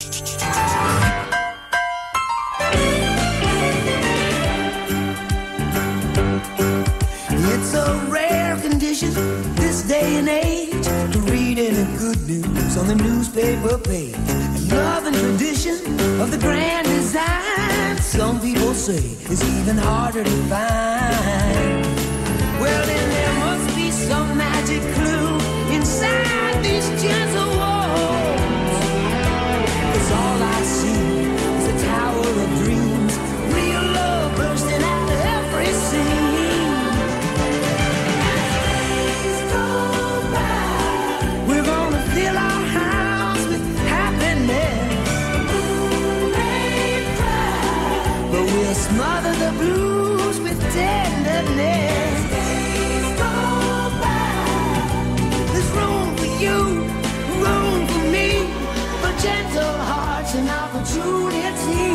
It's a rare condition this day and age to read any good news on the newspaper page. Love and tradition of the grand design, some people say, is even harder to find. Well, then there must be some magic clue inside these gentle walls, 'cause all I see is a tower of dreams, real love bursting out of every scene. Days go by, we're gonna fill our house with happiness. They cry, but we'll smother the blues with tenderness. Days go by, there's room for you, room for me, for gentle hearts and opportunity.